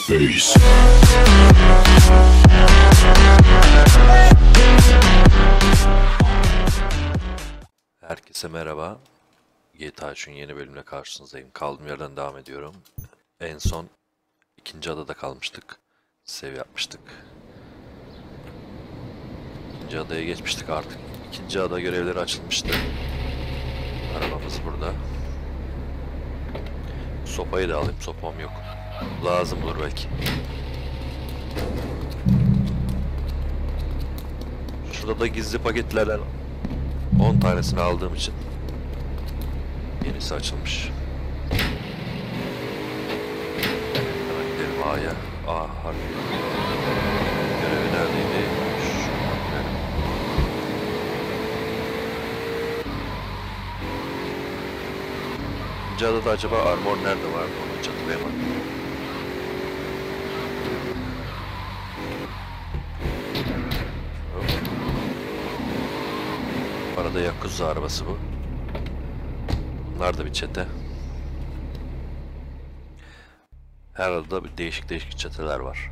face. Herkese merhaba. GTA 3'ün yeni bölümüne karşınızdayım. Kaldığım yerden devam ediyorum. En son ikinci adada kalmıştık. Save yapmıştık. İkinci adaya geçmiştik artık. İkinci ada görevleri açılmıştı. Arabamız burada. Sopayı da alayım. Sopam yok. Lazım olur belki. Şurada da gizli paketlerden 10 tanesini aldığım için yenisi açılmış. Hemen gidelim A'ya. A harfi. Görevi neredeydi? Şuradan girelim. İkinci adada acaba armor nerede vardı? Onu hiç hatırlayamadım. Arada Yakuza arabası bu. Bunlar da bir çete. Her adada bir değişik çeteler var.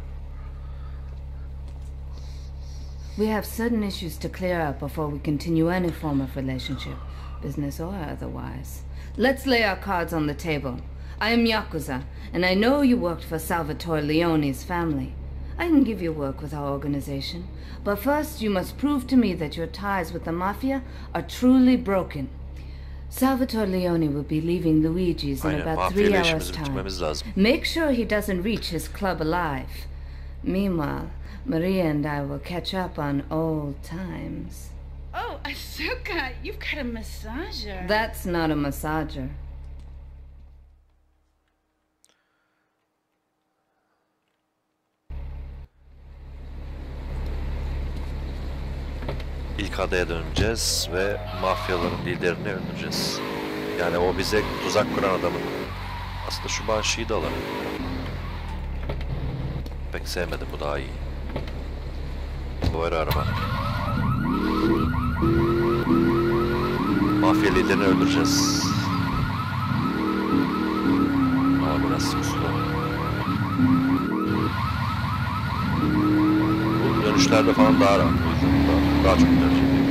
We have certain issues to clear up before we continue any form of relationship, business or otherwise. Let's lay our cards on the table. I am Yakuza, and I know you worked for Salvatore Leone's family. I can give you work with our organization, but first you must prove to me that your ties with the Mafia are truly broken. Salvatore Leone will be leaving Luigi's in about 3 hours' time. Make sure he doesn't reach his club alive. Meanwhile, Maria and I will catch up on old times. Oh, Asuka, you've got a massager. That's not a massager. İlk adaya döneceğiz ve mafyaların liderini öldüreceğiz. Yani o bize tuzak kuran adamın. Aslında şu Banshee'yi de alalım. Pek sevmedim, bu daha iyi. Bu var araba. Mafya liderini öldüreceğiz. Ama biraz uslu. Bu dönüşlerde falan daha rahat. Daha çok tercih ediyorum.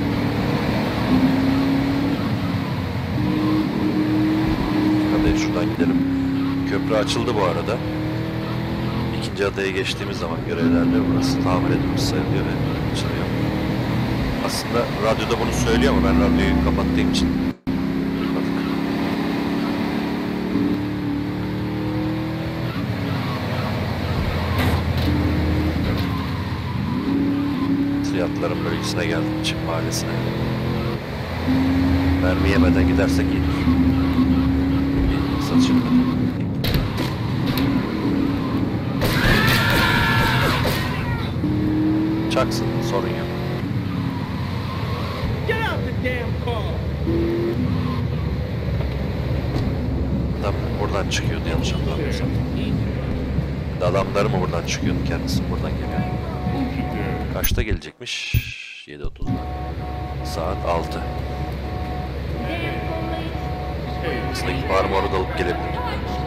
Hadi şuradan gidelim. Köprü açıldı bu arada. İkinci adaya geçtiğimiz zaman görevlerde burası tamir edilmiş sayılıyor ve açılıyor. Aslında radyoda bunu söylüyor ama ben radyoyu kapattığım için duymadık. Fiyatların bölgesine geldim, Çin mahallesine. Mermi yemeden gidersek iyidir. Bir satış yapmadım. Çaksın, sorun yok. Adam buradan çıkıyordu yanlış hatırlamıyorsam. Adamları mı buradan çıkıyordu, kendisi buradan geliyor. Kaçta gelecekmiş? 7:30'da. Saat 6. Aslında armoru da alıp gelebilirim.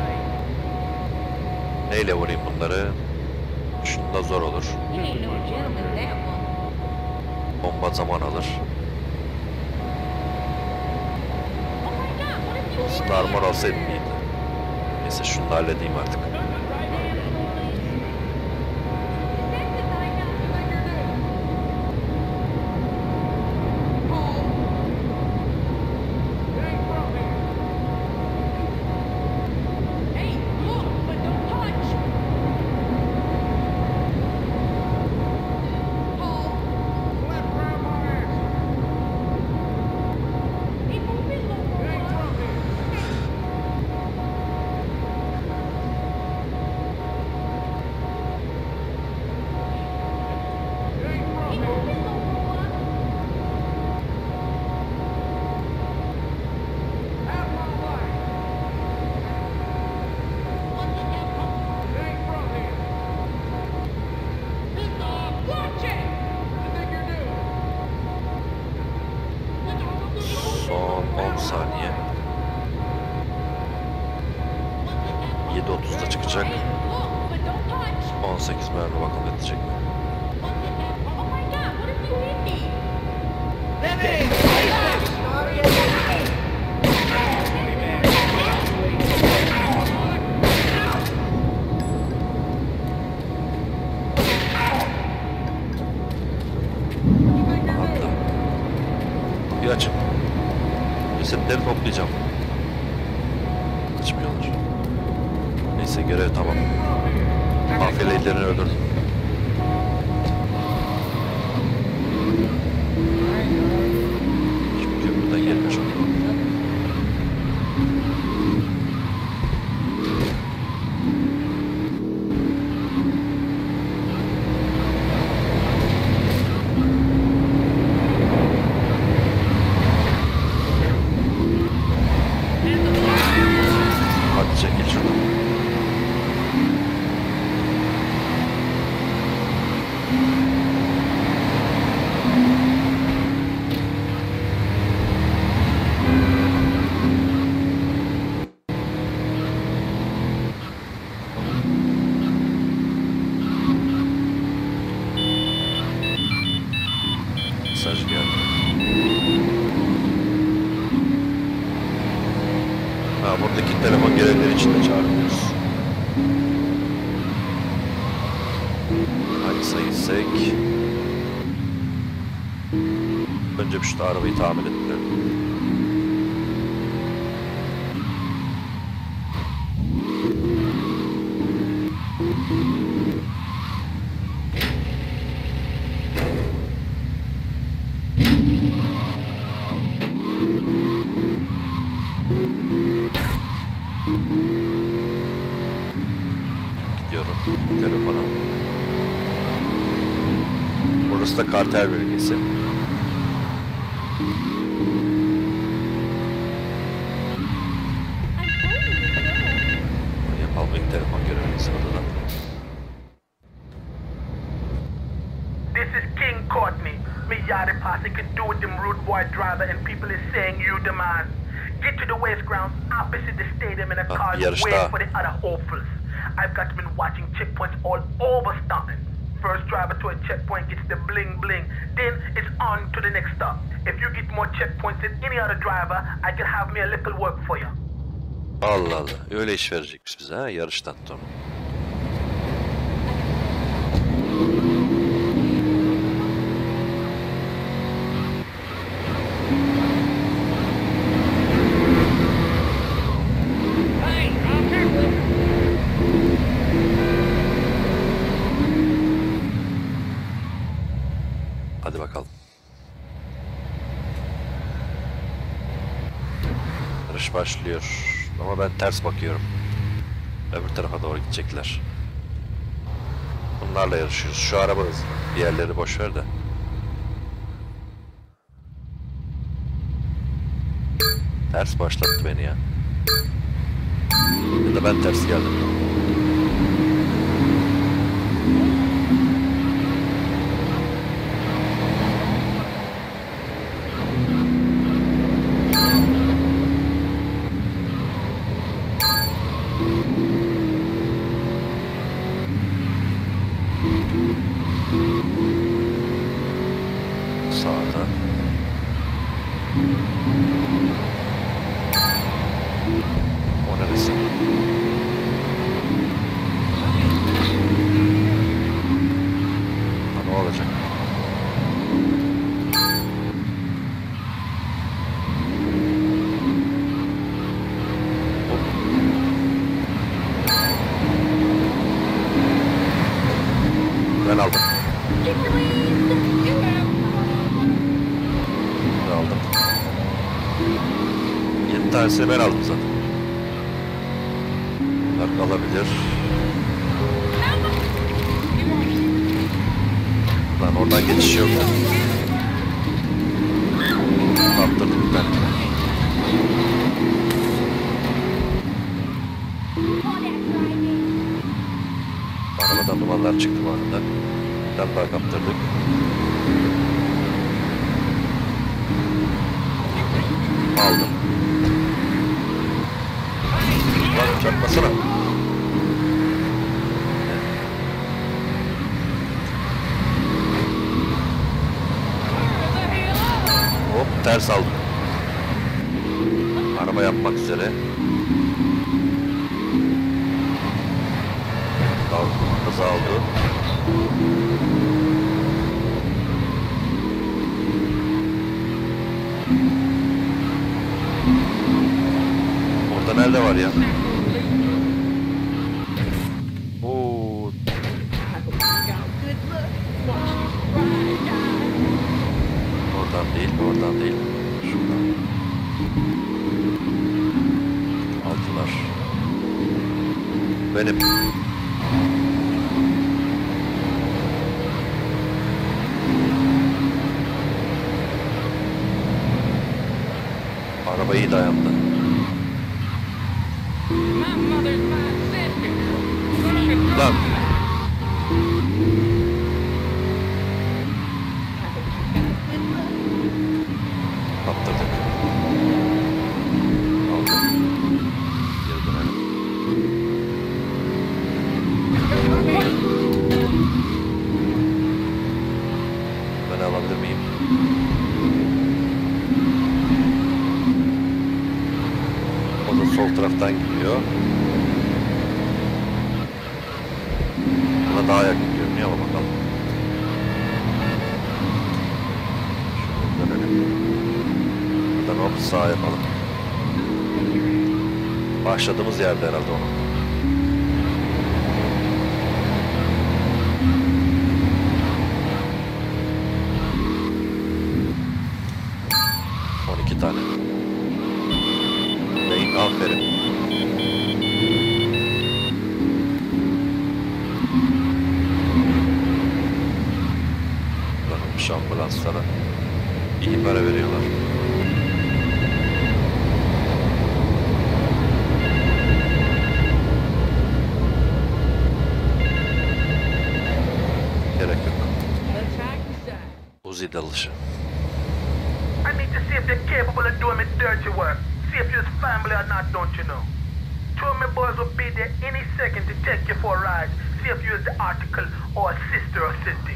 Neyle vurayım bunları? Şunda zor olur. Bomba zaman alır. Aslında armor alsaydım iyiydi. Neyse şunu da halledeyim artık. saniye. 7.30'da çıkacak. 18 mermi bakalım edecek mi? Hatta. Bir açım. Cesetleri toplayacağım. Açmıyorlar. Neyse görev tamam. Mafya liderini öldürdüm. Şimdi köprüden gelmiş oldu. Hadi çekil şuradan. Mesaj geldi. Ha, buradaki telefon görevleri için de çağırıyoruz. Hangisi gitsek? Önce bir şu arabayı tamir ettirelim. Gidiyorum telefona. Burası da kartel bölgesi. Yapalım ilk telefon görevimizi burada. This is King Courtney. Me Yachty posse could do with them rude boy driver and people is saying you the man. Get to the waste ground opposite the stadium in a car waiting for the other hopefuls. I've got been watching checkpoints all over Stockton. First driver to a checkpoint gets the bling bling. Then it's on to the next stop. If you get more checkpoints than any other driver, I can have me a little work for you. Allah Allah. Öyle iş verecekmiş bize ha yarıştan sonra. Hadi bakalım. Yarış başlıyor. Ama ben ters bakıyorum. Öbür tarafa doğru gidecekler. Bunlarla yarışıyoruz. Şu araba hızlı. Diğerleri boş ver de. Ters başlattı beni ya. Ya da ben ters geldim. Sağda. O neresi? Ha, ne olacak? Ben aldım. Aldım. 7 tanesini ben aldım zaten. Bunlar kalabilir. Lan oradan geçiş yok. Kaptırdım bir tane. Arabadan dumanlar çıktı bu arada. Bir tane daha kaptırdık. Aldım. Lan çarpmasana. ters aldım. Araba yapmak üzere. Hız aldı. Orada nerede var ya? Oo. Oradan değil, oradan değil. Şuradan. Aldılar. Benim. Araba iyi dayandı. Lan. Kaptırdık. Aldım. Geri dönelim. Ben alabilir miyim? O da sol taraftan gidiyor. Buna daha yakın görünüyor ama bakalım. Şöyle dönelim. Buradan hop sağa yapalım. Başladığımız yerde herhalde onu. Tane. Beyin aferin. Kullanılmış ambulanslara iyi para veriyorlar. Gerek yok. Uzi dalışı. I need to see if they're capable of doing me dirty work. See if you're family or not, don't you know? Two of my boys will be there any second to take you for a ride. See if you're the article or a sister or something.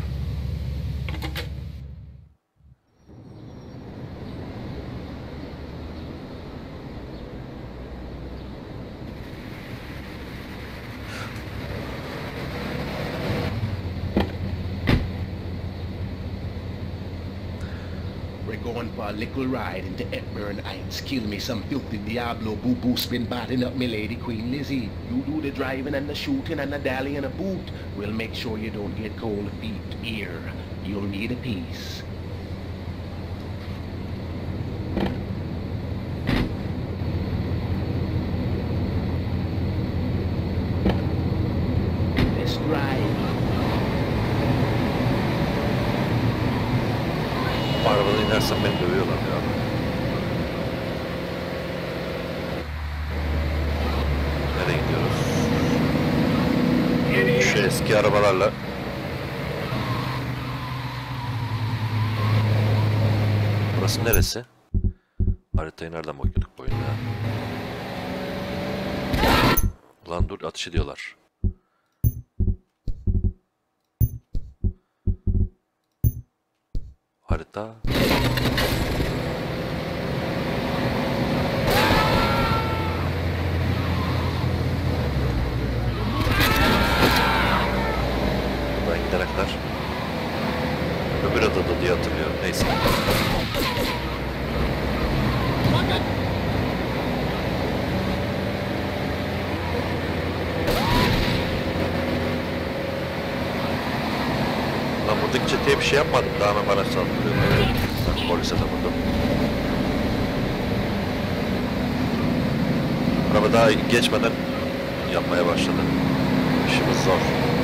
Going for a little ride into Hepburn Heights. Kill me some filthy Diablo boo-boo spin batting up me lady Queen Lizzie. You do the driving and the shooting and the dally and a boot. We'll make sure you don't get cold feet here. You'll need a piece. Let's drive. Arabadan inersem beni dövüyorlar ya. Nereye gidiyoruz? Şu eski arabalarla. Burası neresi? Haritayı nereden bakıyorduk bu oyunda? Ulan dur, ateş ediyorlar. Harita. Buradan gidenekler. Öbür adada diye hatırlıyorum. Neyse. Lan buradaki çeteye bir şey yapmadım. Daha hemen bana saldırıyor. Ben polise de vurdum. Araba daha geçmeden yapmaya başladı. İşimiz zor.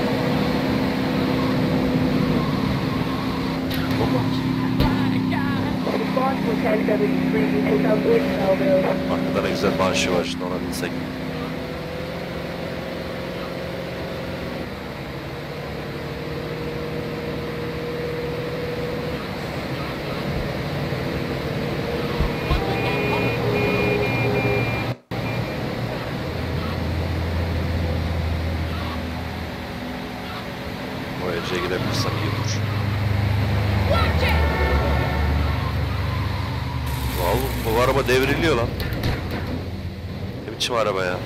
Arkada ne güzel banşı var, şimdi ona binsek. Voyage'e girebilirsem iyi olur. araba devriliyor lan. Ne biçim araba ya?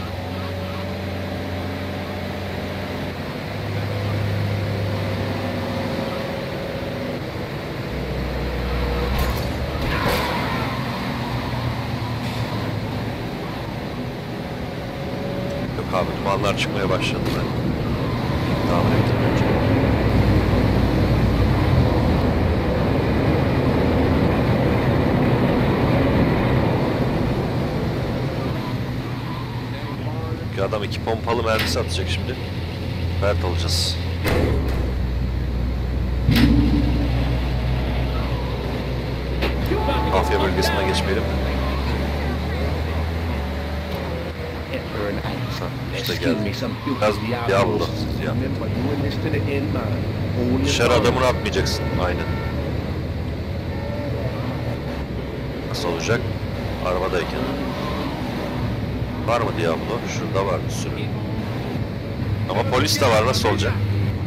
Yok abi, dumanlar çıkmaya başladı ben. Tahmin ettim önce. Adam 2 pompalı mermisi atacak şimdi. Pert olacağız. Mafya bölgesinden geçmeyelim. İşte geldi. Biraz Diablo. Dışarı adamını atmayacaksın. Aynen. Nasıl olacak? Arabadayken. Var mı Diablo? Şurada var bir sürü. Ama polis de var, nasıl olacak?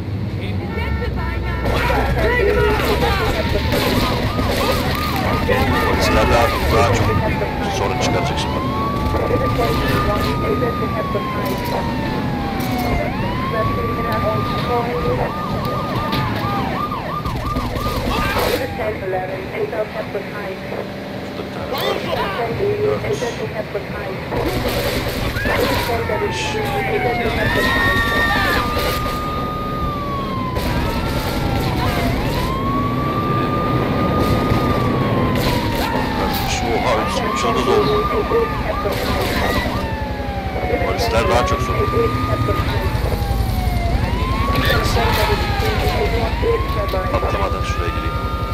Polisler daha çok sorun çıkaracak şimdi. Oha, üç yıldız oldu. Polisler daha çok sorun. Patlamadan şuraya gireyim.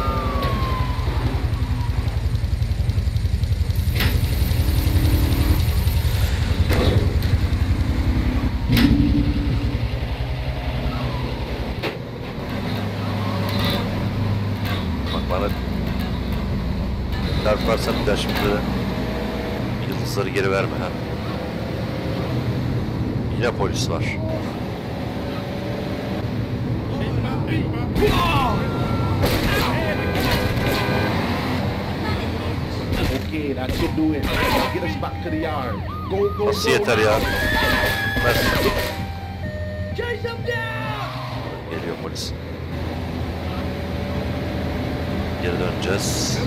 Bak bana çarparsan bir daha şimdi yıldızları geri verme ha. Yine polis var. Nasıl yeter ya? Geliyor polis. Geri döneceğiz.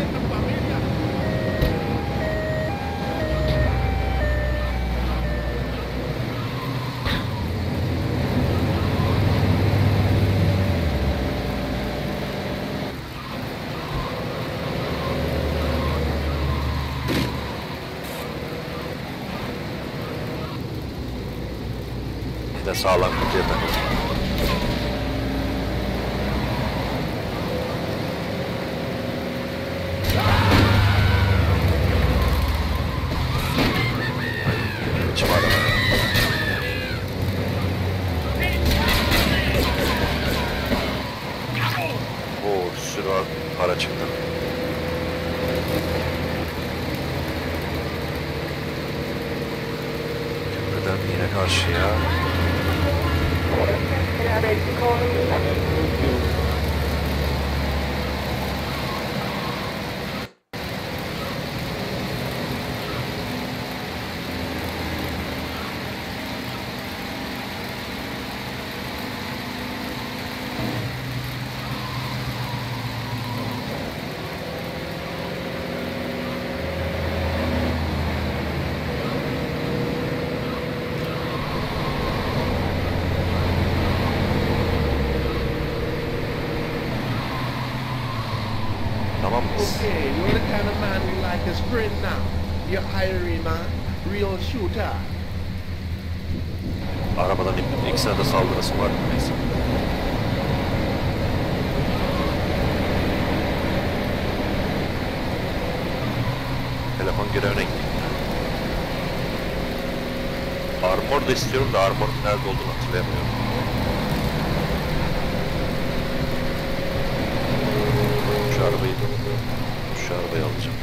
Yine sağlam kutuya takıldı. Para çıktı. Köprüden yine karşıya. Okay, you're the kind of man we like as friend now. You're Irie man, real shooter. Arabadan ikisine de saldırısı var. Neyse. Telefon görevine gitti. Armor da istiyorum da armorun nerede olduğunu hatırlayamıyorum. Şu arabayı alacağım.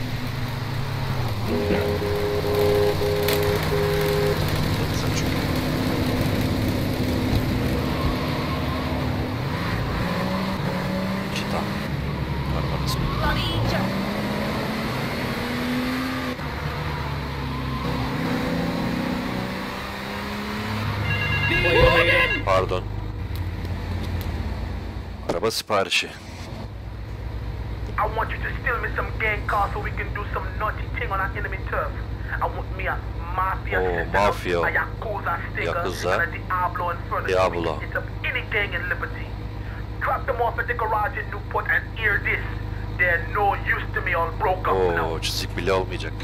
Sen çünkü. Kita. Arabada ismi. Pardon. Araba siparişi. I want you to steal me some gang cars so we can do some naughty thing on our enemy turf. I want me a mafia mafia. a Yakuza sticker, Yakuza. and a Diablo and further. Diablo. It's of any gang in Liberty. Drop them off at the garage in Newport and hear this. They're no use to me, all broke up now. Oo, çizik bile olmayacak.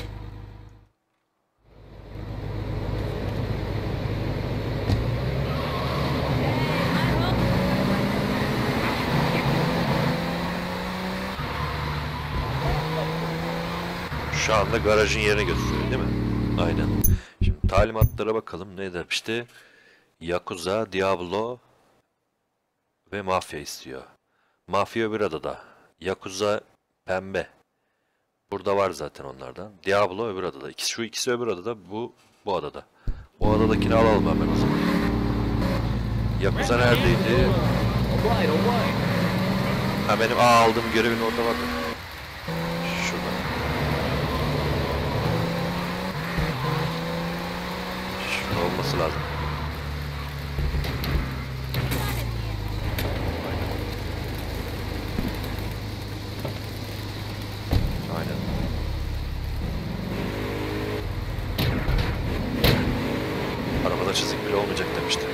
Şu anda garajın yerine gösteriyor değil mi? Aynen. Şimdi talimatlara bakalım ne demişti? Yakuza, Diablo ve Mafya istiyor. Mafya bir adada. Yakuza pembe. Burada var zaten onlardan. Diablo öbür adada. Şu ikisi öbür adada, bu adada. O adadakini alalım hemen o zaman. Yakuza neredeydi? Ha benim aldığım görevin orada vardı. Şurada. Şurada olması lazım. Aynen. Arabada çizik bile olmayacak demişti.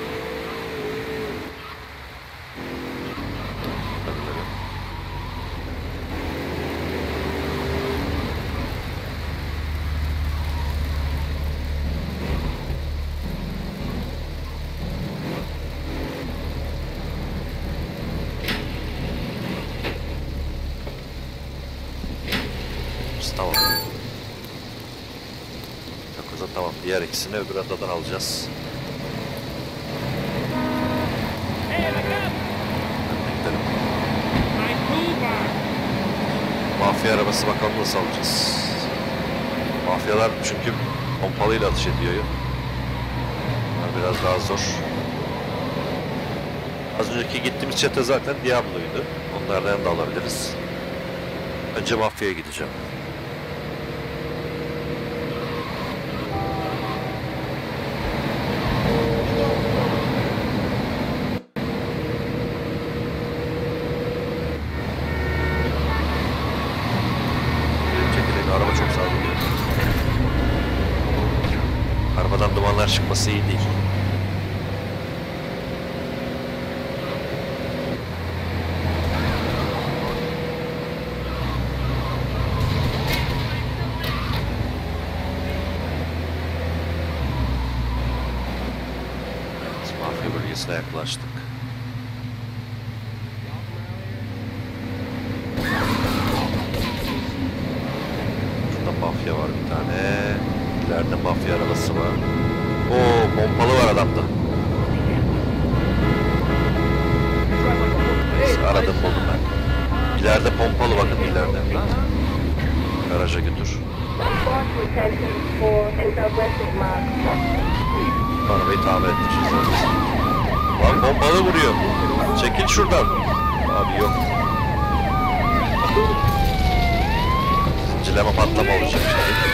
Tamam. Yakuza tamam. Diğer ikisini öbür adadan alacağız. Gidelim. Mafya arabası bakalım nasıl alacağız. Mafyalar çünkü pompalıyla atış ediyor. Biraz daha zor. Az önceki gittiğimiz çete zaten Diablo'ydu. Onlardan da alabiliriz. Önce mafyaya gideceğim. Araba çok sağlıyor. Arabadan dumanlar çıkması iyi değil. Evet, mafya bölgesine yaklaştık. Mafya var bir tane. İleride mafya arabası var. Oo, pompalı var adamda. Neyse, aradım buldum ben. İleride pompalı, bakın ileride. Garaja götür. Arabayı tamir ettireceğiz. Lan pompalı vuruyor. Çekil şuradan. Abi yok. Zincirleme patlama olacak şimdi.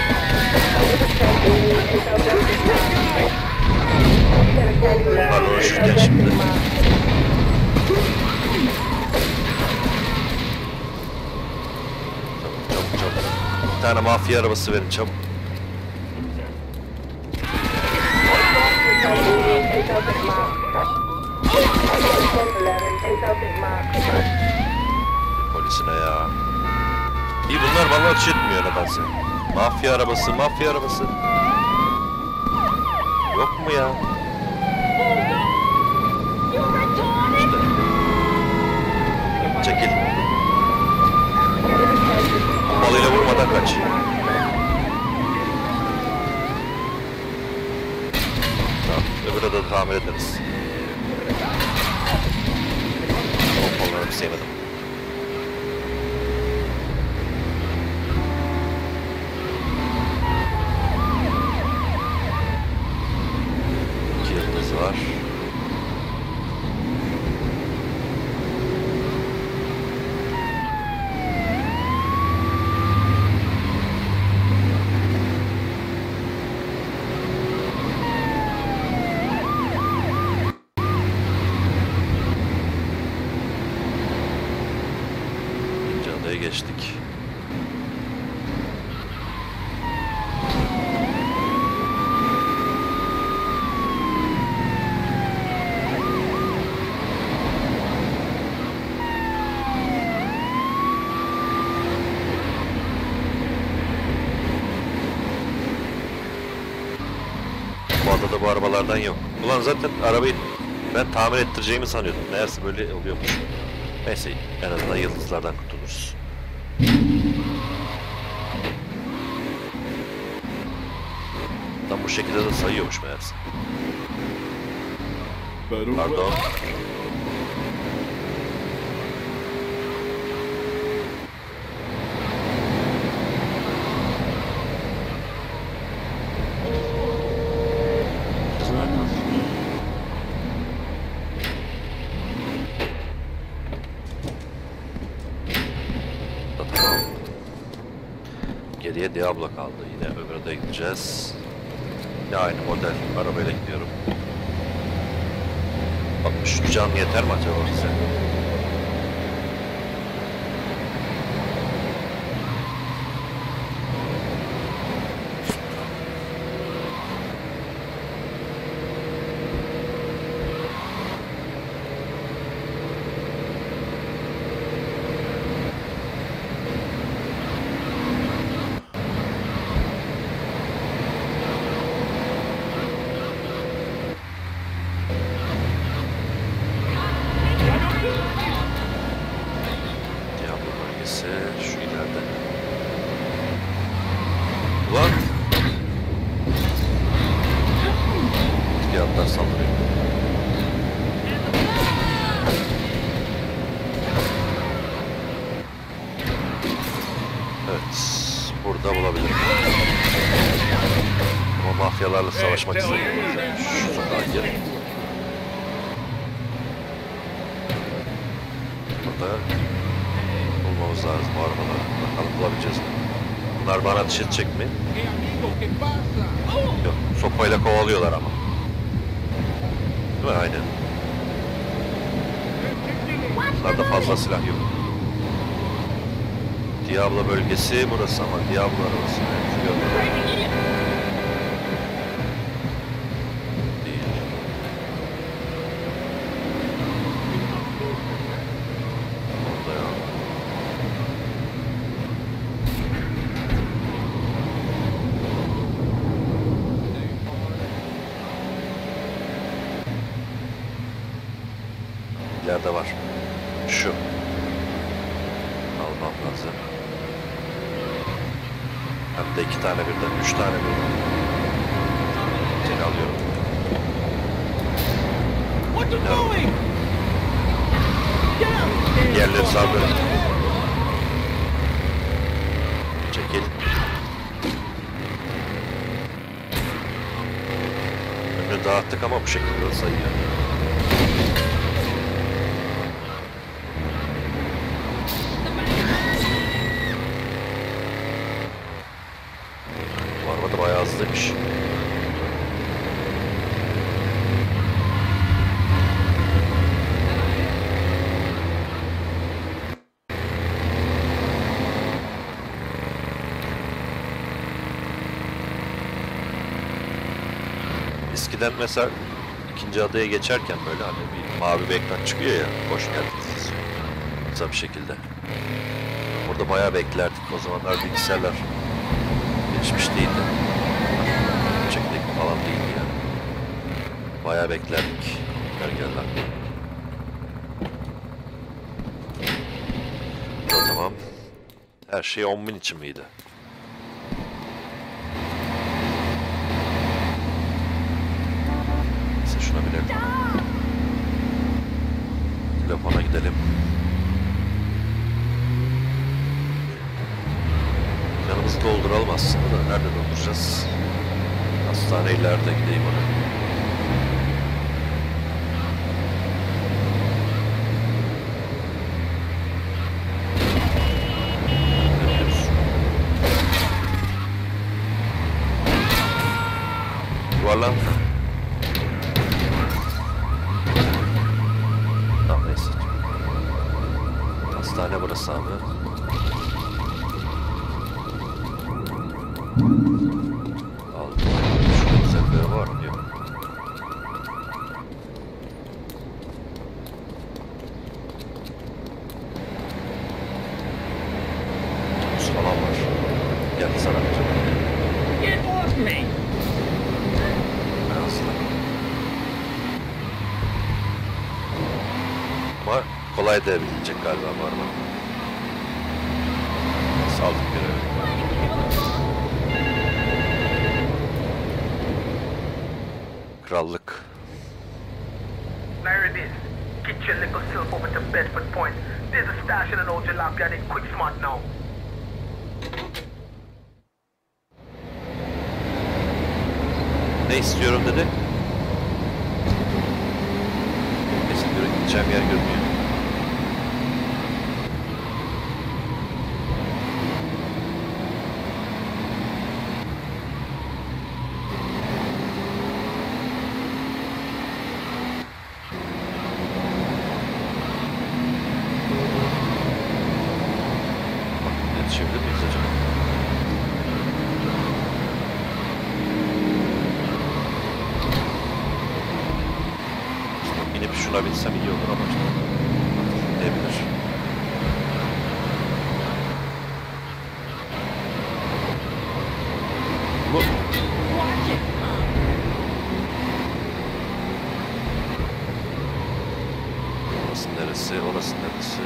Bunlarla uğraşırken şimdi. Çabuk. Bir tane mafya arabası verin çabuk. Polisine ya. İyi, bunlar bana atış etmiyor nedense. Mafya arabası. Yok mu ya? İşte. Çekil. Balıyla vurmadan kaç. Tamam, öbür adada tamir ederiz. Pompalarını sevmedim. Var. geçtik. Bu adada bu arabalardan yok. Ulan zaten arabayı ben tamir ettireceğimi sanıyordum. Meğerse böyle oluyormuş. Neyse en azından yıldızlardan kurtuluruz. Tam bu şekilde de sayıyormuş meğerse. Pardon. Geriye Diablo kaldı. Yine öbürü de gideceğiz. Yine aynı model arabayla gidiyorum. 63 can yeter mi acaba bize? Şu ileride. Ulan! Fiyatlar saldırıyor. Evet. Burada bulabilirim. Ama mafyalarla savaşmak istemiyorum. Şu sokağa gelin. Burada bulmamız lazım bu arabaları. Bakalım bulabileceğiz mi? Bunlar bana ateş edecek mi? Yok. Sopayla kovalıyorlar ama. Değil mi? Aynen. Bunlarda fazla silah yok. Diablo bölgesi burası ama Diablo arabası. Değil. Orada ya. İleride var. Şu. Almam lazım. Hem de 2 tane birden, 3 tane birden. Seni alıyorum. Yerleri saldırın. Çekil. Önünü dağıttık ama bu şekilde sayıyor. Bu araba da bayağı hızlıymış. Eskiden mesela ikinci adaya geçerken böyle hani bir mavi bir ekran çıkıyor ya, hoş geldiniz kısa bir şekilde. Orada bayağı beklerdik. O zamanlar bilgisayarlar gelişmiş değildi. Çektik falan değildi yani. Bayağı beklerdik. Gel lan. O tamam. Her şey 10.000 için miydi? Şuna binelim. Telefona gidelim. Yanımızı dolduralım aslında da nerede dolduracağız? Hastane ileride, gideyim ona. Yuvarlan. Tamam neyse. Hastane burası abi. kolay devrilecek galiba bu araba. Saldık görevi. Krallık. Now it is. Get your little self over to Bedford Point. There's a stash in an old jalopy in Quick Smart now. Ne istiyorum dedi. Kesin göre gideceğim yer görünüyor. Yetişebilir miyiz acaba? İnip şuna binsem iyi olur ama işte. Ne bilir. Bu. Orası neresi? Orası neresi?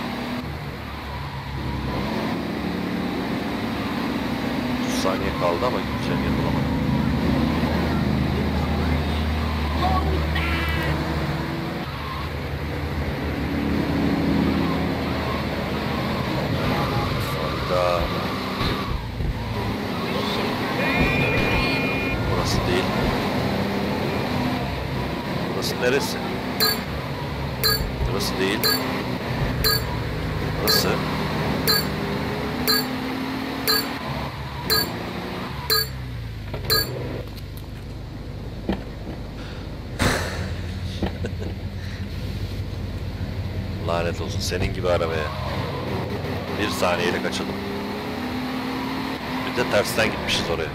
30 saniye kaldı ama gideceğim yer bulamadım. Hayda. Burası değil. Burası neresi? Burası değil. Burası. Lanet olsun senin gibi arabaya. Bir saniyeyle kaçalım. Bir de tersten gitmişiz oraya.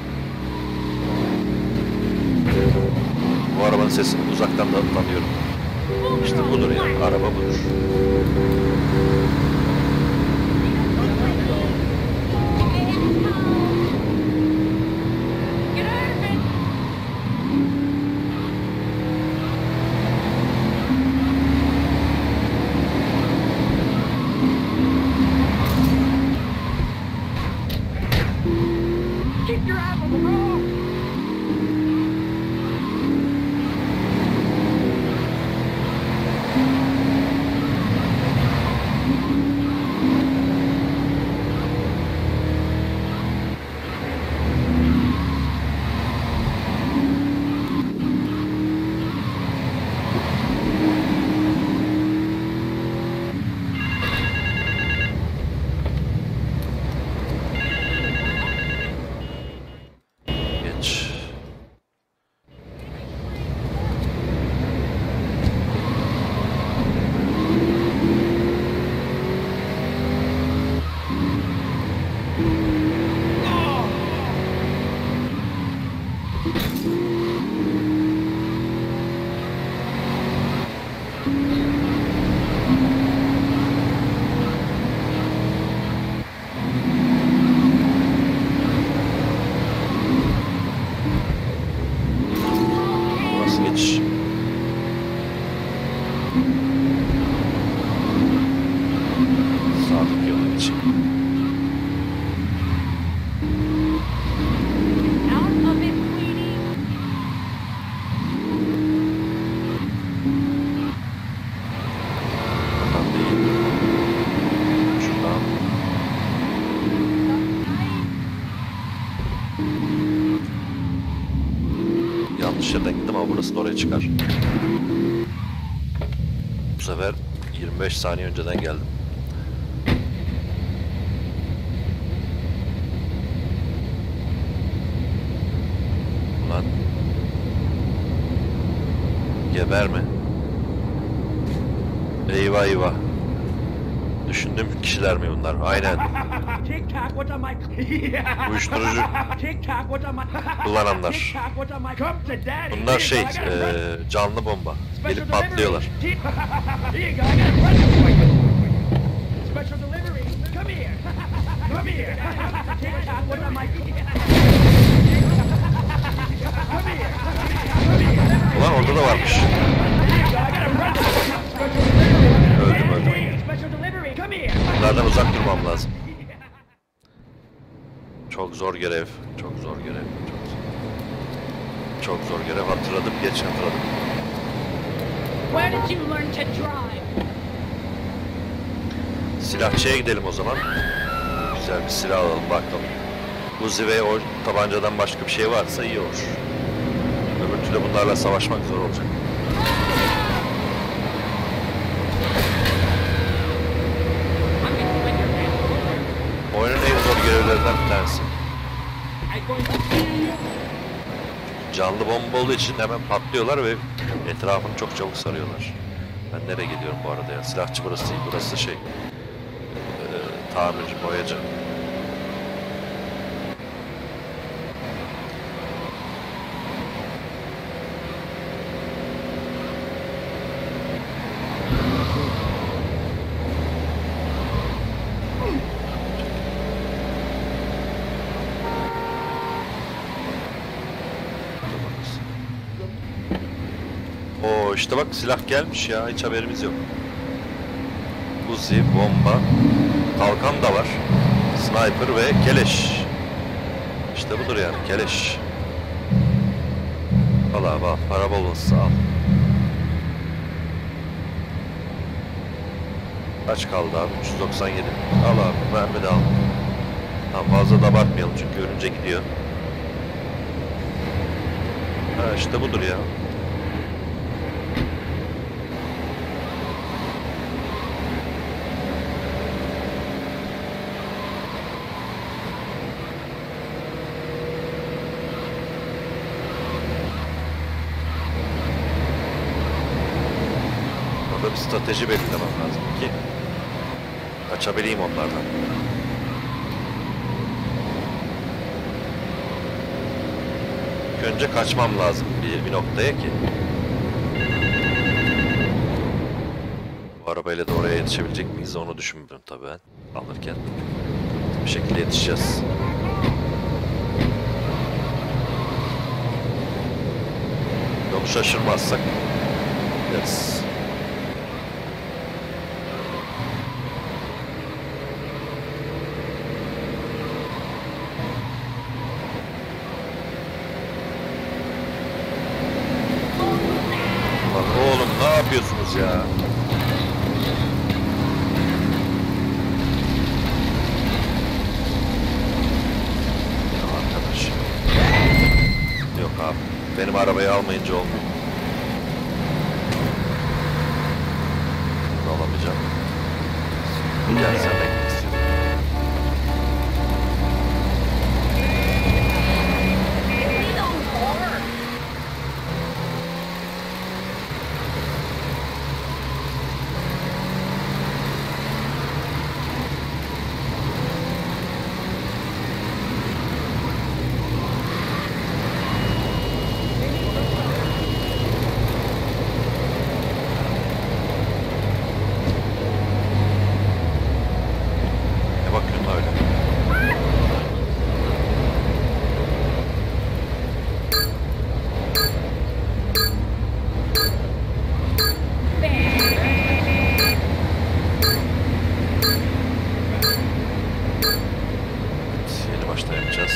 Bu arabanın sesini uzaktan da tanıyorum. İşte budur ya, araba budur. Yanlış yerden gittim ama burası da oraya çıkar. Bu sefer 25 saniye önceden geldim. Ulan. Geberme. Eyvah eyvah. Düşündüğüm kişiler mi bunlar? Aynen. Uyuşturucu kullananlar. Bunlar şey, canlı bomba. Gelip patlıyorlar. Ulan orada da varmış. Öldü. Bunlardan uzak durmam lazım. Çok zor görev. Çok zor görev. Çok zor görev. Hatırladım. Geç hatırladım. Where did you learn to drive? Silahçıya gidelim o zaman. Güzel bir silah alalım bakalım. Uzi ve o tabancadan başka bir şey varsa iyi olur. Öbür türlü bunlarla savaşmak zor olacak. Oyunun en zor görevlerinden bir tanesi. Canlı bomba olduğu için hemen patlıyorlar ve etrafını çok çabuk sarıyorlar. Ben nereye gidiyorum bu arada ya? Silahçı burası değil, burası şey... tamirci, boyacı. Oo işte bak silah gelmiş ya, hiç haberimiz yok. Uzi, bomba, kalkan da var. Sniper ve keleş. İşte budur yani, keleş. Al abi al, para bol olsun, al. Kaç kaldı abi? 397. Al abi, mermi de al. Tamam, fazla da abartmayalım çünkü ölünce gidiyor. Ha işte budur ya. Orada bir strateji belirlemem lazım ki kaçabileyim onlardan. Önce kaçmam lazım bir noktaya ki. Bu arabayla da oraya yetişebilecek miyiz onu düşünmüyorum tabii ben alırken. Bir şekilde yetişeceğiz. Yok şaşırmazsak gideriz. Oğlum ne yapıyorsunuz ya? Ya arkadaş. Yok abi. Benim arabayı almayınca olmuyor. Bunu alamayacağım. Gel sen de gitmek istiyorum. Ne bakıyorsun öyle? Yeni başta yapacağız.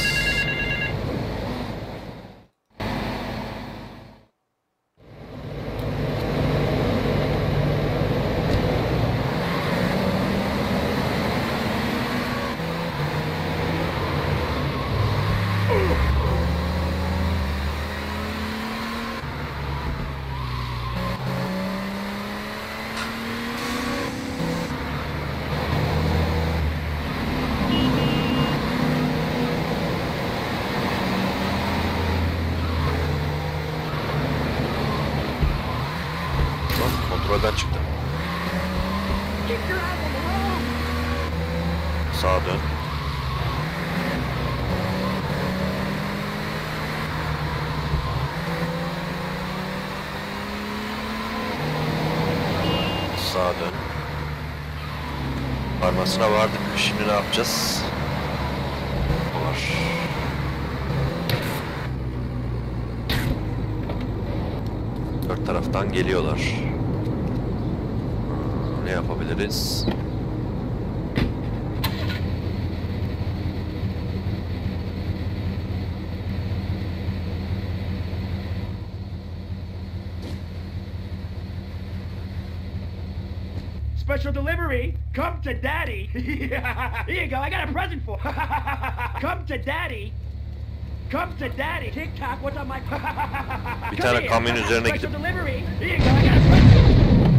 Kontrolden çıktı. Sağa dön. Sağa dön. Varmasına vardık. Şimdi ne yapacağız? Var. Dört taraftan geliyorlar. Ne yapabiliriz? Special delivery. Come to daddy. Here you go. I got a present for you. Come to daddy. Come to daddy. Tick tock. What's on my... Bir tane kamyon üzerine gidip Special delivery. Here you go. I got a present.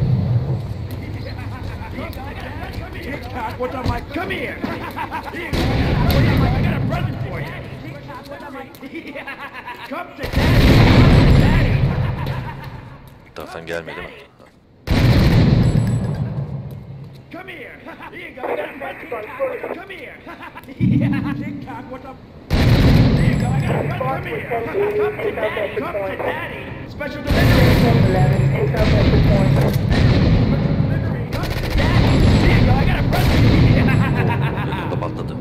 Tick tock. What's on my... Come here. Here you go. I got a present for you. Tick tock. What's on my... Come to daddy. bu taraftan gelmedi mi? Come here. Here you go. I got a present for you. Come here. Tick tock. What's up? Here you go. I got a present. Come here. Come to daddy. Come to daddy. Special delivery. Special delivery. Come to daddy. Here you go. I got a present. Yakında patladı.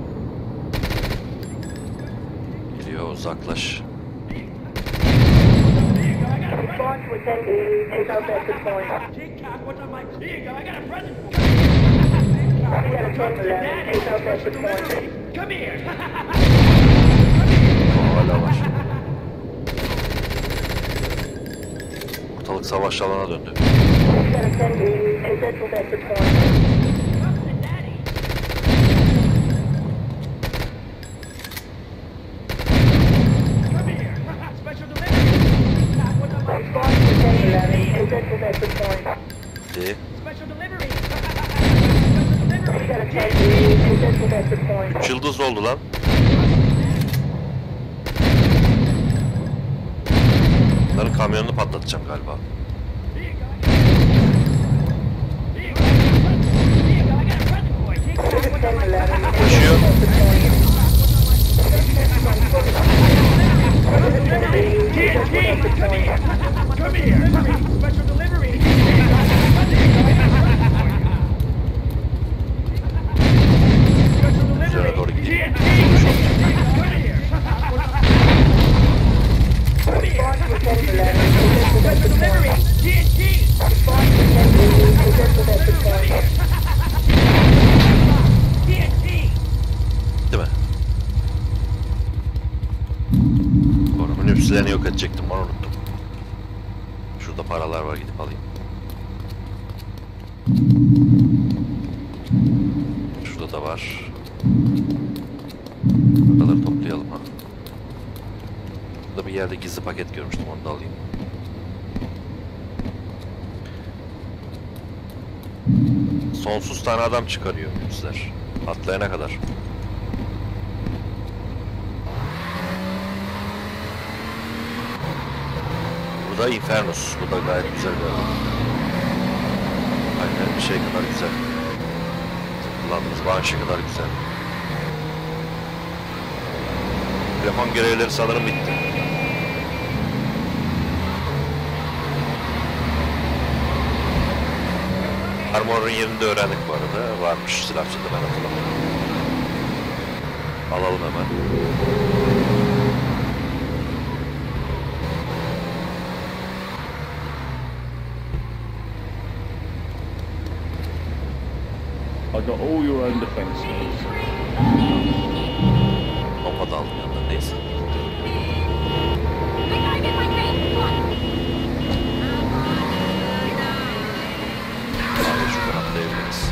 Geliyor, uzaklaş. Hala var. Ortalık savaş alanına döndü. Hadi. 3 yıldız oldu lan. Bunların kamyonunu patlatacağım galiba. Koşuyor. Üzerine doğru gidiyor. Değil mi? Doğru, minibüslerini yok edecektim, onu unuttum. Şurada paralar var, gidip alayım. Şurada da var. Paraları toplayalım ha. Burada bir yerde gizli paket görmüştüm, onu da alayım. Sonsuz tane adam çıkarıyor minibüsler. Atlayana kadar. Bu da Infernus. Bu da gayet güzel bir adam. Aynen bir şey kadar güzel. Kullandığımız Banshee kadar güzel. Telefon görevleri sanırım bitti. Armor'un yerini de öğrendik bu arada. Varmış silahçıda, ben hatırlamıyorum. Alalım hemen. I got all your own defenses. Bomba da aldım yanından, neyse. Abi şuradan atlayabiliriz.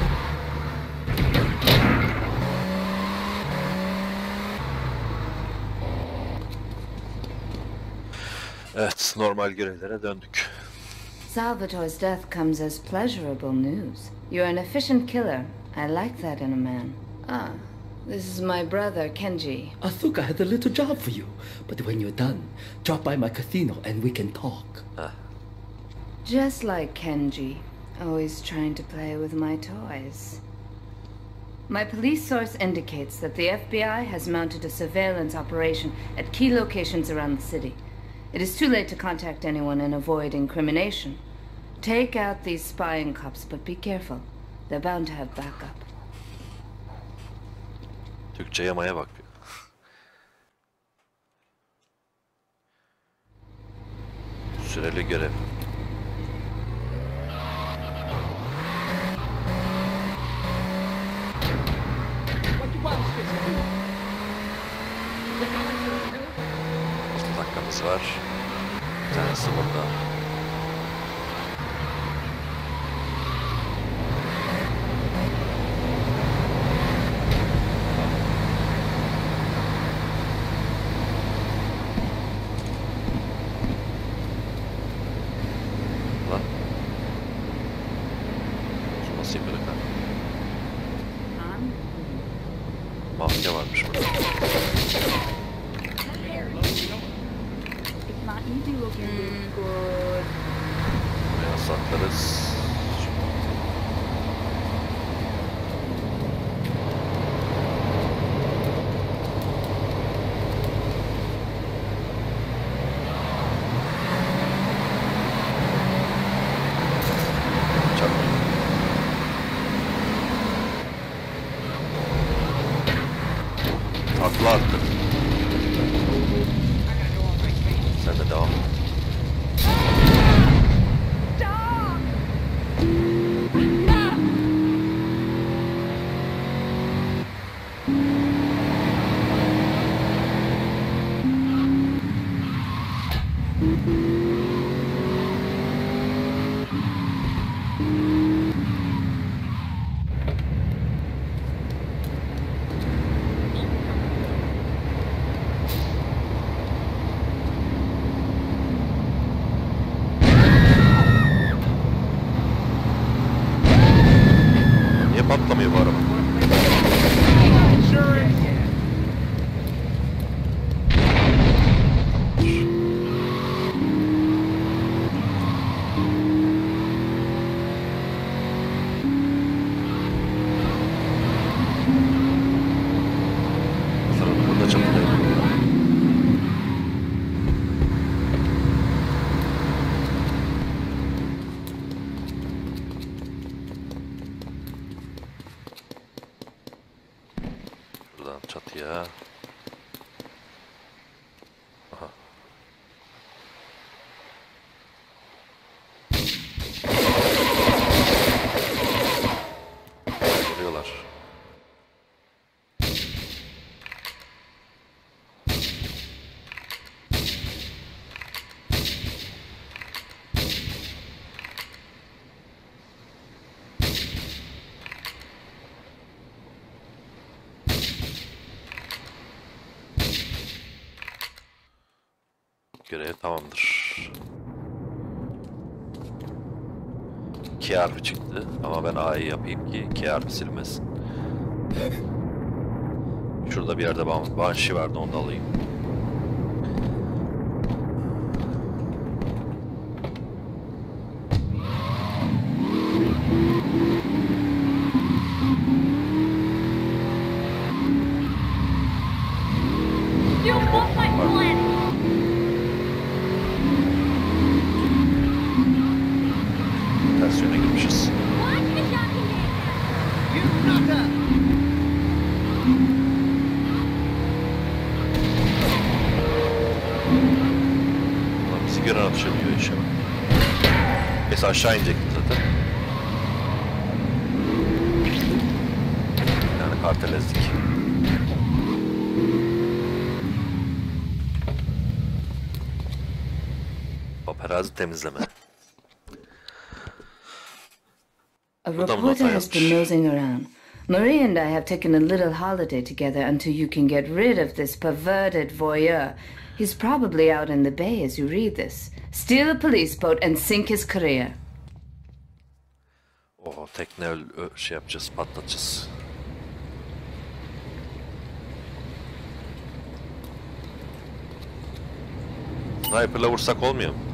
Evet, normal görevlere döndük. Salvatore's death comes as pleasurable news. You're an efficient killer. I like that in a man. Ah, this is my brother, Kenji. I think I had a little job for you, but when you're done, drop by my casino and we can talk. Just like Kenji, always trying to play with my toys. My police source indicates that the FBI has mounted a surveillance operation at key locations around the city. It is too late to contact anyone and avoid incrimination. Take out these spying cops, but be careful. They're bound to have backup. Türkçe yamaya bak. Süreli görev. Dakikamız var. Bir tanesi burada. Bakarız. Takla attı. Sen de devam. Niye patlamıyor bu araba? Sırada burada çatıdayım. Buradan çatıya. Aha. Vuruyorlar. Görev tamamdır. 2 harfi çıktı ama ben A'yı yapayım ki 2 harfi silmesin. Şurada bir yerde Banshee vardı, onu da alayım. Ters yöne girmişiz. Ulan bizi gören atış ediyor işe bak. Neyse aşağı inecektim zaten. Yani kartel ezdik. Paparazzi temizleme. A reporter has been nosing around. Marie and I have taken a little holiday together until you can get rid of this perverted voyeur. He's probably out in the bay as you read this. Steal a police boat and sink his career. O tekne şey yapacağız, patlatacağız. Sniper'la vursak olmuyor mu?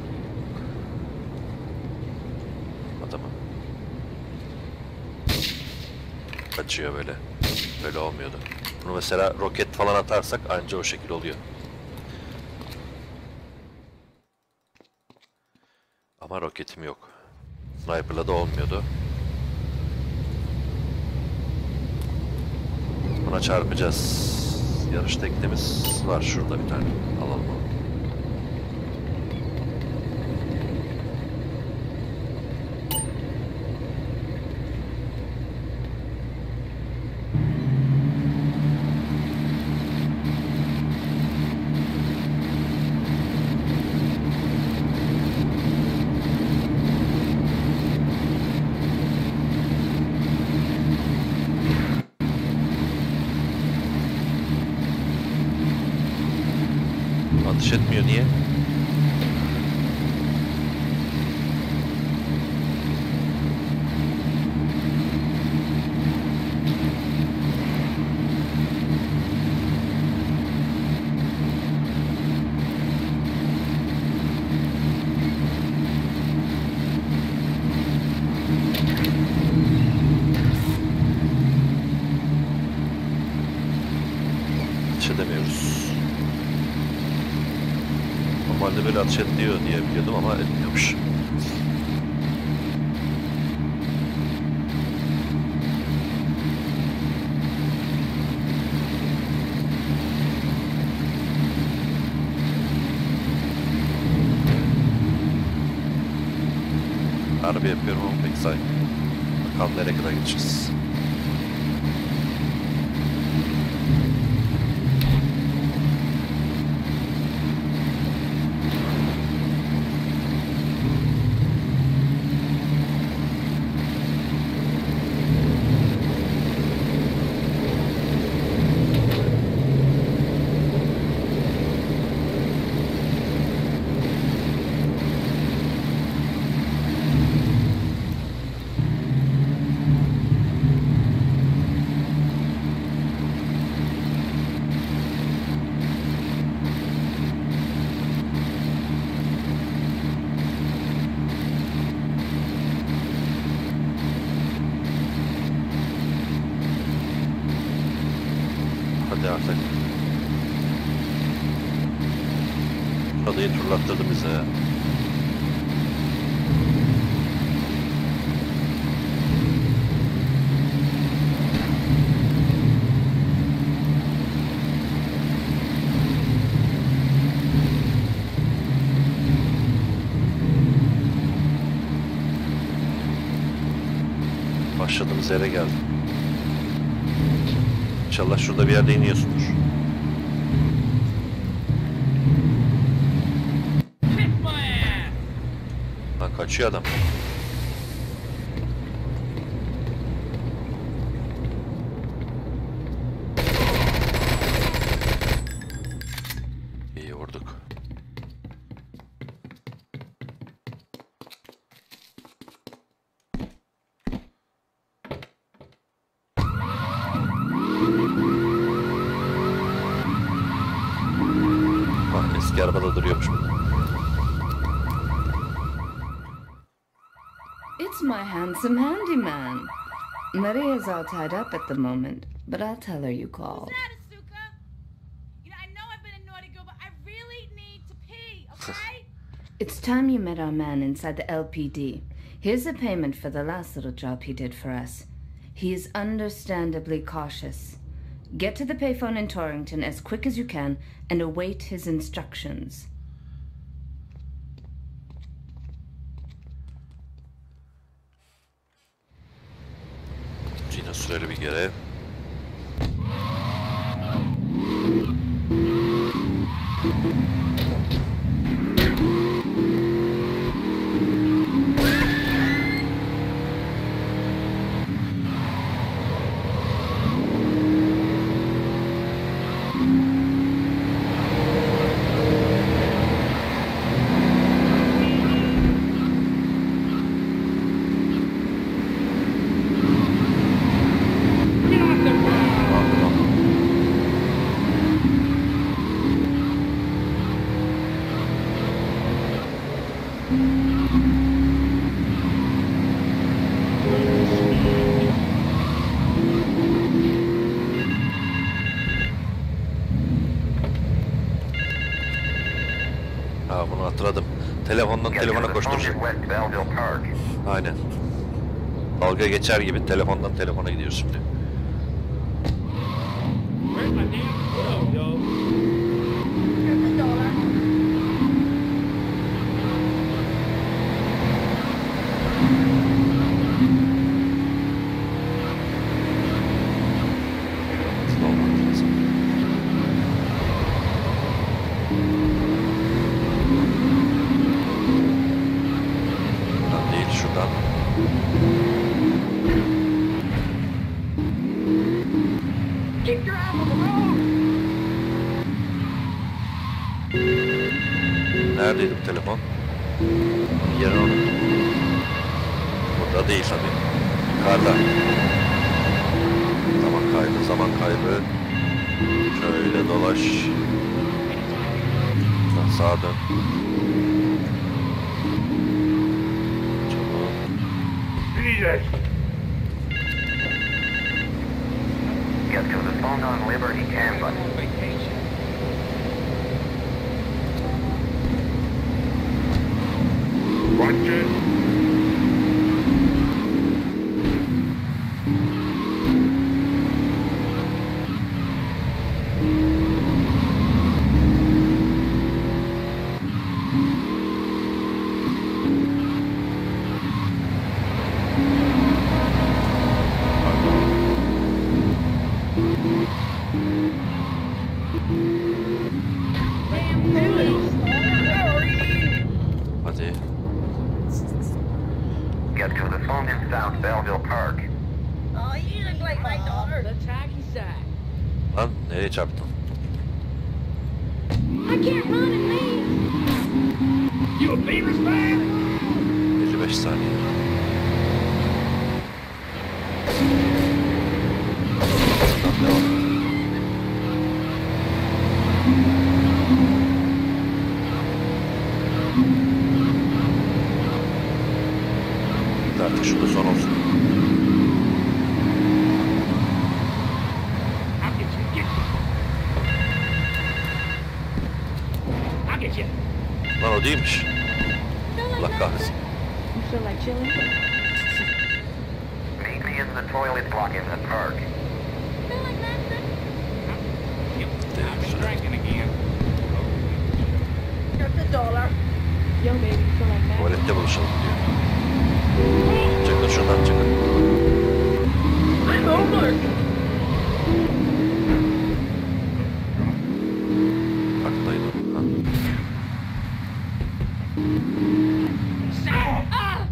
Adamı. Kaçıyor böyle. Böyle olmuyordu. Bunu mesela roket falan atarsak anca o şekil oluyor. Ama roketim yok. Sniper'la da olmuyordu. Buna çarpacağız. Yarış teknemiz var şurada bir tane. Alalım onu. Atış etmiyor, niye? edemiyoruz. Normalde böyle ateş ediyor diye biliyordum ama etmiyormuş. Harbi yapıyorum ama pek say. Bakalım nereye kadar gideceğiz. Hadi artık. Adayı turlattırdı bize ya. Başladığımız yere geldim. İnşallah şurada bir yerde iniyorsundur. Lan kaçıyor adam. İyi vurduk. Bak eski arabada duruyormuş burada. It's my handsome handyman. Maria's all tied up at the moment, but I'll tell her you called. Who's that, Asuka? You know, I know I've been a naughty girl, but I really need to pee, okay? It's time you met our man inside the LPD. Here's a payment for the last little job he did for us. He is understandably cautious. Get to the payphone in Torrington as quick as you can and await his instructions. Yine süreli bir görev. Ha bunu hatırladım. Telefondan telefona koşturacağım. Aynen. Dalga geçer gibi telefondan telefona gidiyoruz şimdi. Where's my damn yo? Hızlı olmak lazım. Buradan değil şuradan. Keep your eye on the road! Neredeydi bu telefon? Yerini unuttum. Burada değil tabii. Yukarıda. Zaman kaybı, zaman kaybı. Şöyle dolaş. Sağa dön. Çabuk. Get to the long on Liberty Campus. Vacation. Watch it. Hadi. Get to the phone in South Belleville Park. Oh, you look like my daughter. The tacky side. Lan nereye çarptın? I can't run and leave. You a Beavers fan? 55 saniye. Buradan devam. Artık şurada son olsun. I'll get you. Get you. I'll get you. Lan o değilmiş. Allah kahretsin. You feel like chilling? Meet me in the toilet block in the park. Feel like laughing? I'll be drinking again. Here's the dollar. Yo, baby, you feel like that? Tuvalette buluşalım diyor. Çıkın şuradan çıkın. I'm over. Aklıydı. Ha. Ah!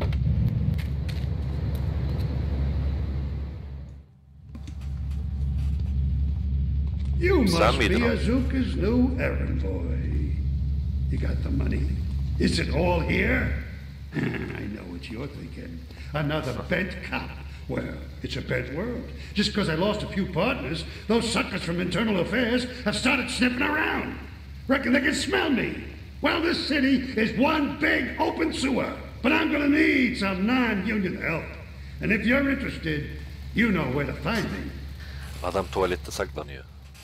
You Sen must miydin be o? Azuka's new errand boy. You got the money. Is it all here? I know what you're thinking. Another bent cop. Well, it's a bent world. Just because I lost a few partners, those suckers from Internal Affairs have started sniffing around. Reckon they can smell me. Well, this city is one big open sewer. But I'm gonna need some non-union help. And if you're interested, you know where to find me. Adam tuvalette saklanıyor.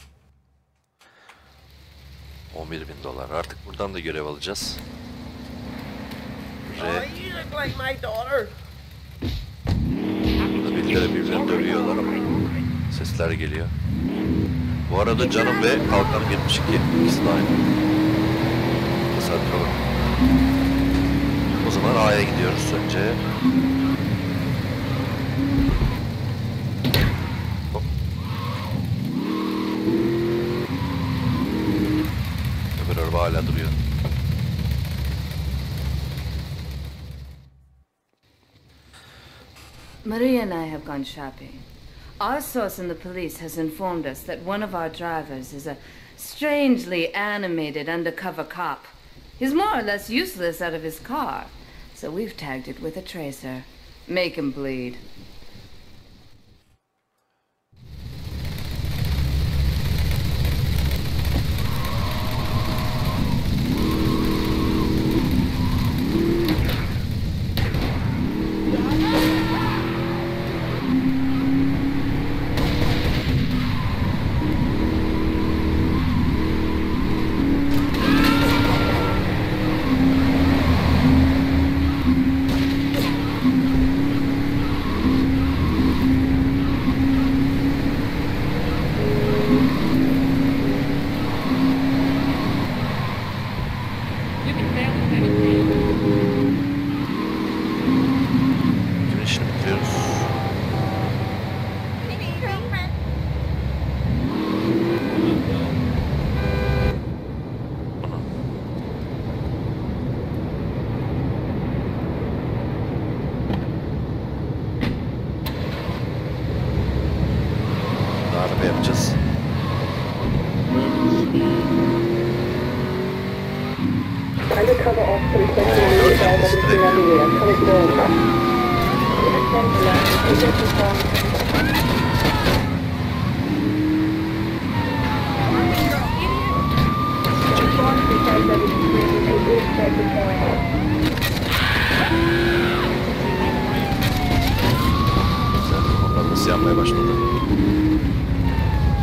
11.000 dolar. Artık buradan da görev alacağız. Oh, you look like my daughter. Burada birileri birbirlerini dövüyorlar ama sesler geliyor. Bu arada canım ve kalkanım 72. İkisi de aynı. Tesadüfe bak. O zaman A'ya gidiyoruz önce. Hop. Öbür araba hala duruyor. Maria and I have gone shopping. Our source in the police has informed us that one of our drivers is a strangely animated undercover cop. He's more or less useless out of his car, so we've tagged it with a tracer. Make him bleed. Kimin işini bitiriyoruz? Bunu. Darbe yapacağız. Undercover officer requesting a new call from the Coming Door. Güzel. Onlar nasıl yanmaya başladı?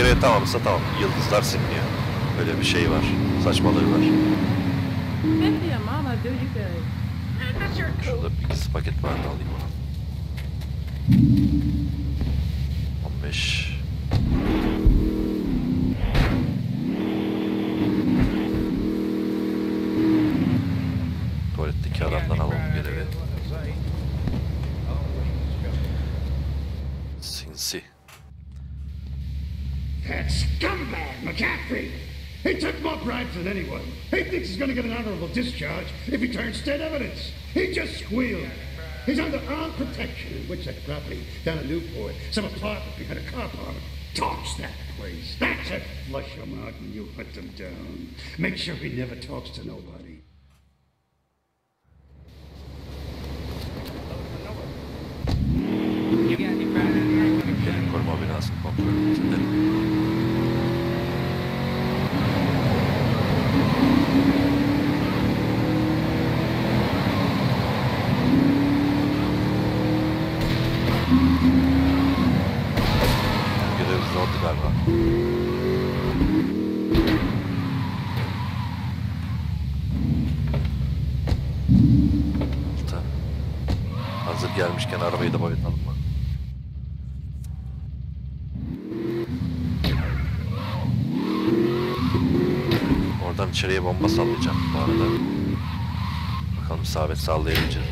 görev tamamsa tamam. Yıldızlar siliniyor. Böyle bir şey var. Saçmalığı var. 50 a mama do you good. Şurada bir ikisi paket vardı, alayım onu. 15. Tuvaletteki adamdan alalım görevi. Sinsi. That scumbag, McCaffrey! He took more bribes than anyone. He thinks he's gonna get an honorable discharge if he turns state evidence. He just squealed. He's under armed protection in Witchett property down at Newport. Some apartment behind a car park. Talks that place. That's it. Flush him out when you hunt him down. Make sure he never talks to nobody. You got any Friday? Benim koruma binasını kontrol edelim. Görev zordu galiba. Hazır gelmişken arabayı da boyatalım mı? Oradan içeriye bomba sallayacağım bu arada. Bakalım isabet sallayabileceğiz.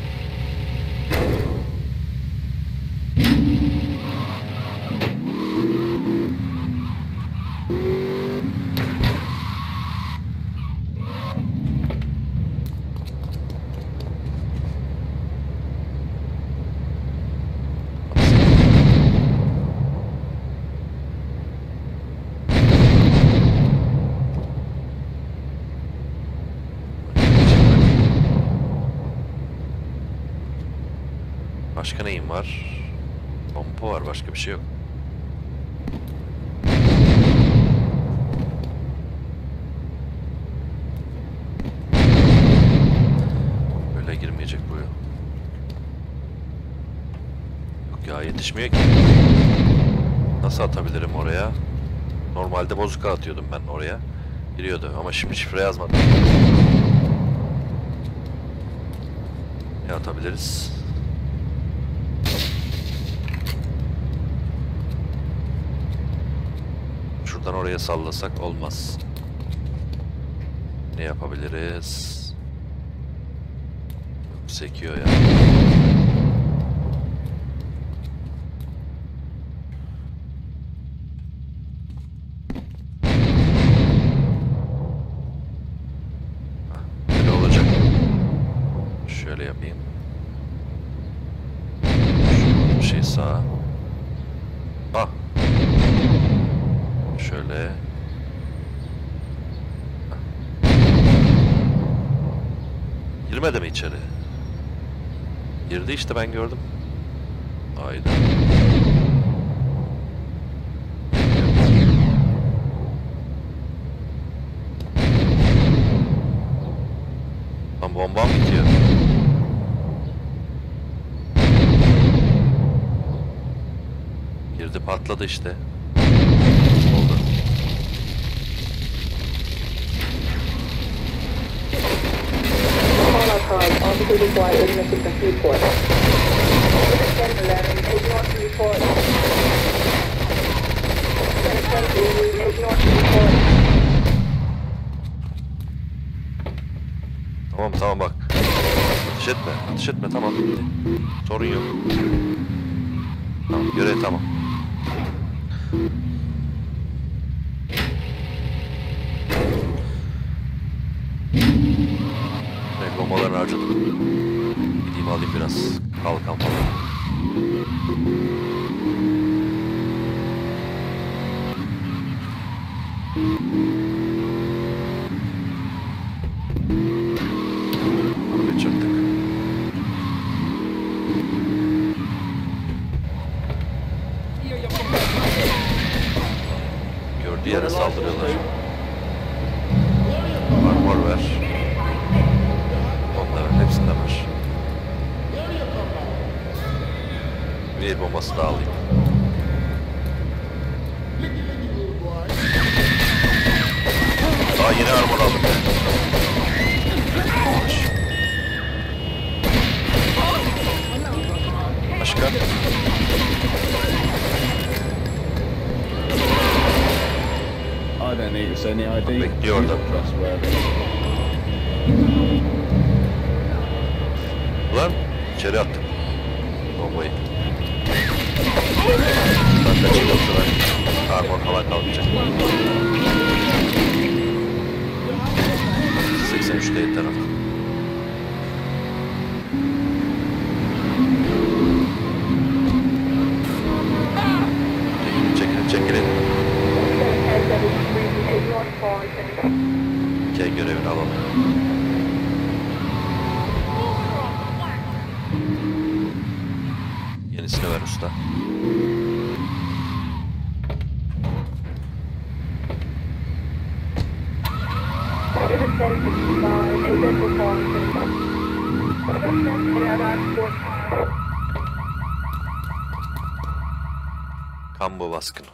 Başka neyim var? Pompa var, başka bir şey yok. Böyle girmeyecek bu yol. Yok ya, yetişmiyor ki. Nasıl atabilirim oraya? Normalde bozuka atıyordum ben oraya. Giriyordu ama şimdi şifre yazmadım. Ne atabiliriz? Şuradan oraya sallasak olmaz. Ne yapabiliriz? Sekiyor ya. Böyle olacak. Şöyle yapayım. Bir şey sağa. Ah. Şöyle. Girmedi mi içeri? Girdi işte, ben gördüm. Haydi. Lan bombam bitiyor. Girdi, patladı işte. Oldu. Officer required urgent assistance report. 1011, ignore report. 1010, ignore report. Tamam bak. Ateş etme tamam. Sorun yok. Tamam, görev tamam. Bombalarını harcadım. Gideyim alayım biraz kalkan falan. Arabayı çöktük. Gördüğü yere saldırıyorlar. Armor ver. Onların hepsinde var. Bir bombası da alayım. yeni armor aldım ben. Başka? I don't need to send the ID. Bekliyor orada. Ulan içeri attık bombayı. Ben kaçayım yoksa ben armor falan kalmayacak. 83'te taraf. Çekilin. Gel görevini alalım. Yenisini ver usta. Kambo baskını.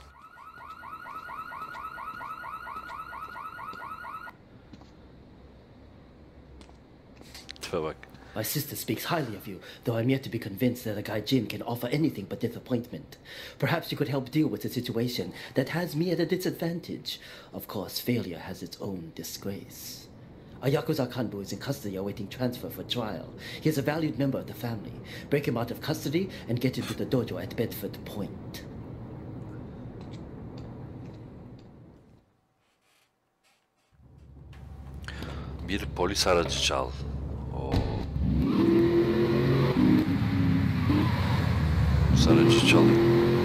Tipe bak. My sister speaks highly of you, though I'm yet to be convinced that a guy Jin can offer anything but disappointment. Perhaps you could help deal with a situation that has me at a disadvantage. Of course, failure has its own disgrace. A Yakuza Kanbu is in custody awaiting transfer for trial. He is a valued member of the family. Break him out of custody and get him to the dojo at Bedford Point. Bir polis aracı çal. Oo. Polis aracı çalıyor.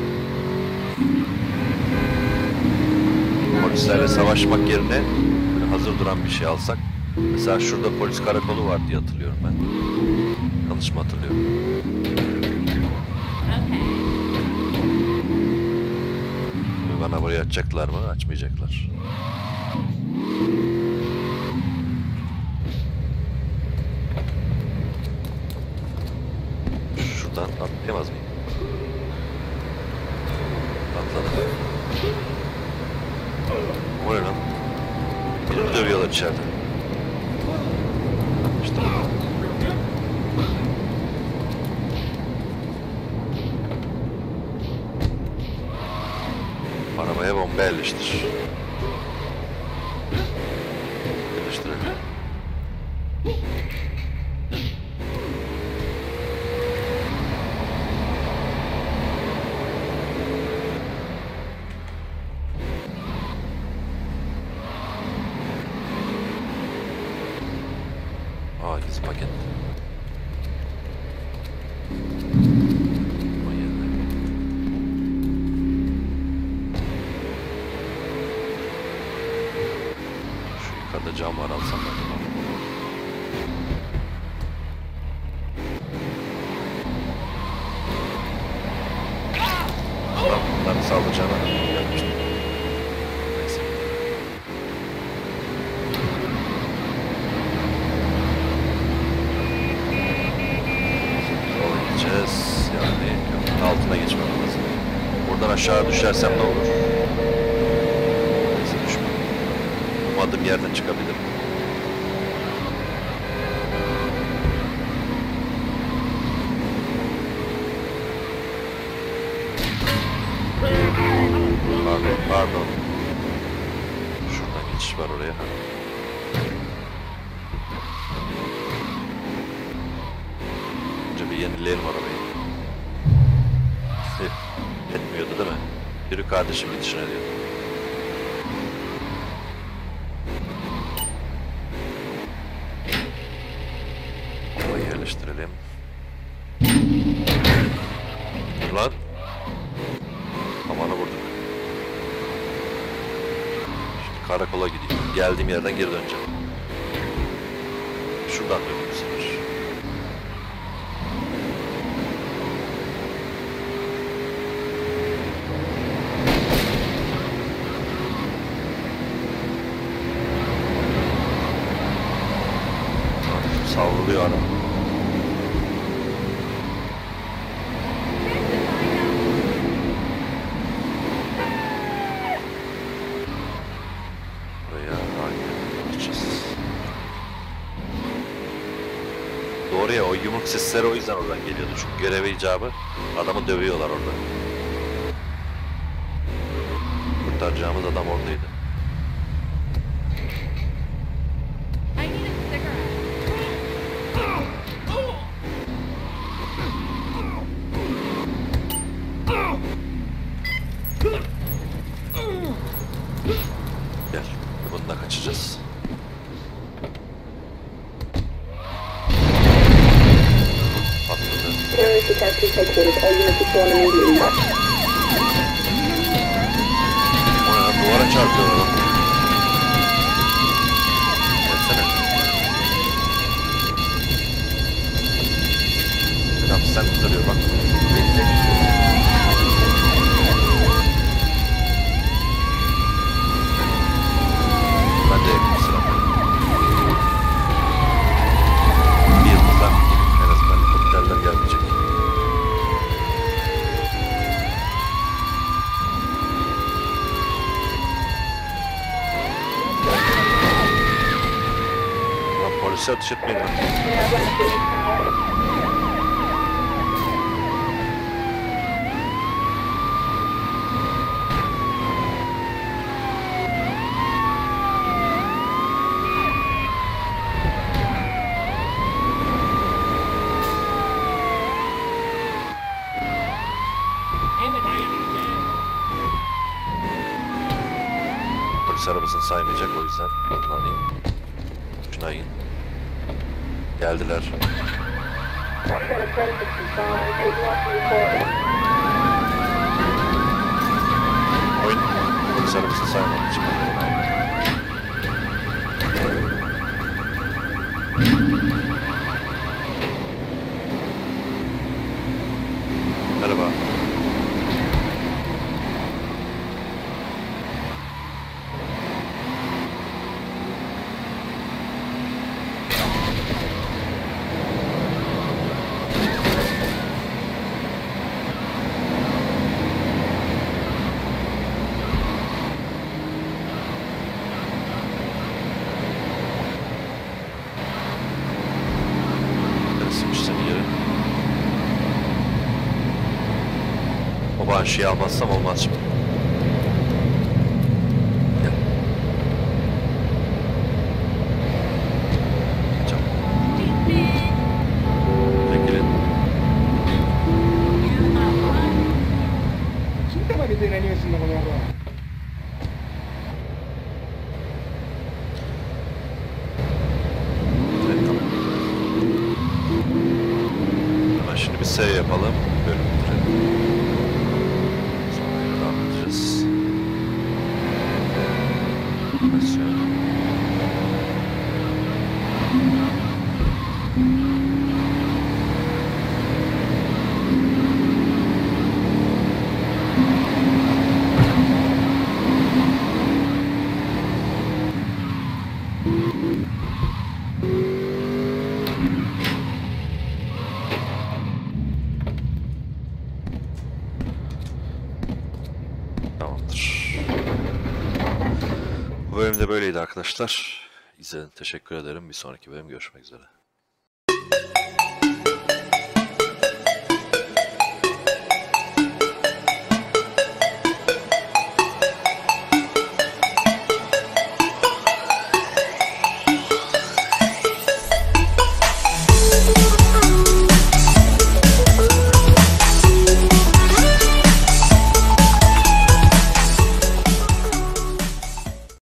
Polislerle savaşmak yerine böyle hazır duran bir şey alsak. Mesela şurada polis karakolu var diye hatırlıyorum ben. Yanlış mı hatırlıyorum? Bana buraya açacaklar mı? Açmayacaklar. Şuradan atlayamaz mıyım? Atladım. O ne lan? Beni dövüyorlar içeride. İşte arabaya bomba yerleştir. Yerleştirelim. Aa, gizli paket. Yukarıda cam var, alsam ben. Bunları saldıracağına gelmiştim. Neyse. Yola gideceğiz. Yani köprünün altına geçmem lazım. Buradan aşağı düşersem ne olur? Neyse, düşmem. Umadığım yerden çıkabilirim. Pardon. Şuradan geçiş var oraya. Önce bir yenileyelim arabayı. Etmiyordu değil mi? Yürü kardeşim, gidişine diyor. Arabayı yerleştirelim. Lan. Amanı vurduk. Şimdi karakola gideyim. Geldiğim yerden geri döneceğim. Şuradan dönüyorum bu sefer. Savruluyor araba. Buraya hayır. oraya o yumruk sesleri o yüzden oradan geliyordu. Çünkü görev icabı adamı dövüyorlar orada. Kurtaracağımız adam oradaydı. I need a cigarette. Gel. Bununla kaçacağız. Patladı. Terrorist attack to headquarters. All units respond immediately. O ne lan? Duvara çarpıyor adam. Gelsene. Adam sen kurtarıyor bak. Ben de yakın sıra. Bir yıldızdan en azından helikopterler gelmeyecek. Ulan polise ateş etmeyin lan. Polis arabasını saymayacak o yüzden kullanayım. Şuna in. Geldiler. Oyun polis arabasını saymamak için bunları aldım. Merhaba. O bahşişi almazsam olmaz şimdi. Gel. Çabuk. Çekilin. Cinta mı direniyorsun da bunu orada? Hemen şimdi bir save yapalım. Bölüm bitirelim. Sonra devam edeceğiz. Basıyorum. Tamamdır. Bu bölüm de böyleydi arkadaşlar. İzlediğiniz için teşekkür ederim. Bir sonraki bölüm görüşmek üzere.